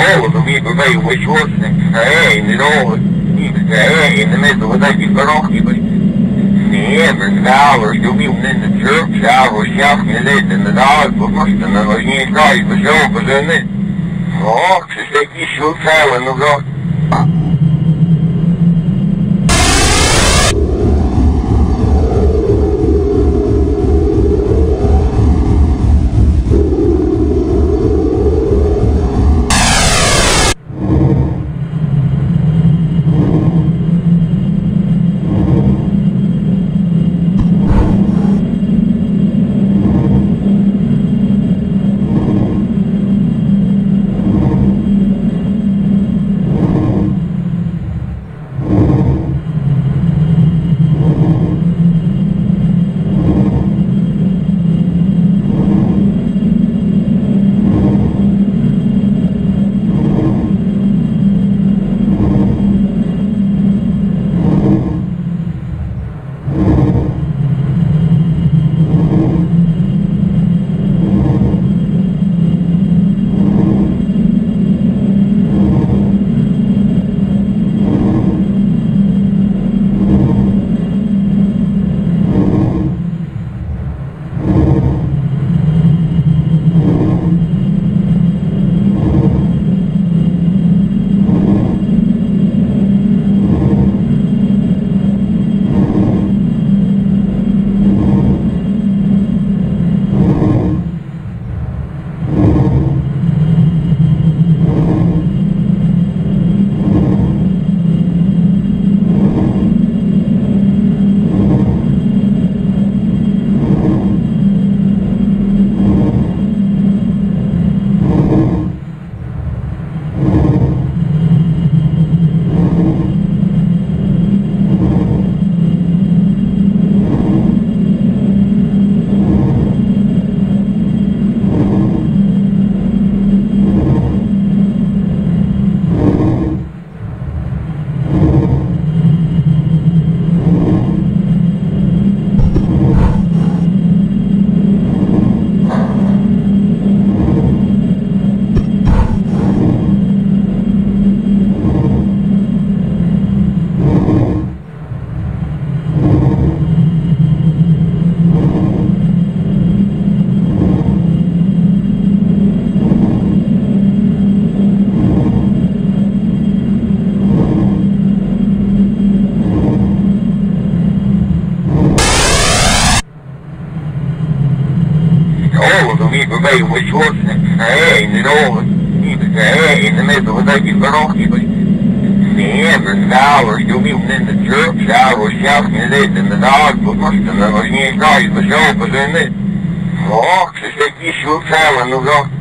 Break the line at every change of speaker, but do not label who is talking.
Голодом і биваю вичосним, не робить, не мезу видати порохи, never dollars, you'll be in the church hours, shouting it in the dogs, but most of them was near guys, but so, but then it, oh, just take you shoot traveling, no go. Голодом і биваю вичосним, не робить, не мезу видати порохи, never dollars, you'll be in the church hours, shouting it in the dogs, but most of them was near guys, but so, but then it, oh, just take you shoot traveling, no go.